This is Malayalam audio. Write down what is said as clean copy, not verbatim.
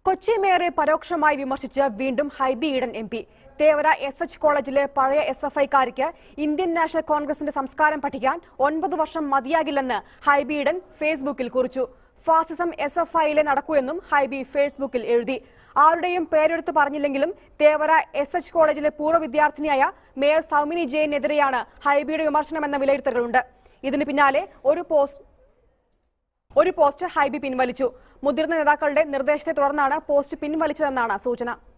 കൊച്ചി മേയറെ പരോക്ഷമായി വിമർശിച്ച് വീണ്ടും ഹൈബി ഈഡൻ എംപി. തേവര SH കോളേജിലെ പഴയ SFIക്കാർക്ക് ഇന്ത്യൻ നാഷണൽ കോൺഗ്രസിന്റെ സംസ്കാരം പഠിക്കാൻ 9 വർഷം മതിയാകില്ലെന്ന് ഹൈബി ഈഡൻ ഫേസ്ബുക്കിൽ കുറിച്ചു. ഫാസിസം SFIയിലെ നടക്കൂ എന്നും ഹൈബി ഫേസ്ബുക്കിൽ എഴുതി. ആരുടെയും പേരെടുത്ത് പറഞ്ഞില്ലെങ്കിലും തേവര SH കോളേജിലെ പൂർവ്വ വിദ്യാർത്ഥിനിയായ മേയർ സൗമിനി ജെയിനെതിരെയാണ് ഹൈബിയുടെ വിമർശനമെന്ന വിലയിരുത്തലുണ്ട്. ഇതിന് പിന്നാലെ ഒരു പോസ്റ്റ് ഹൈബി പിൻവലിച്ചു. മുതിർന്ന നേതാക്കളുടെ നിർദ്ദേശത്തെ തുടർന്നാണ് പോസ്റ്റ് പിൻവലിച്ചതെന്നാണ് സൂചന.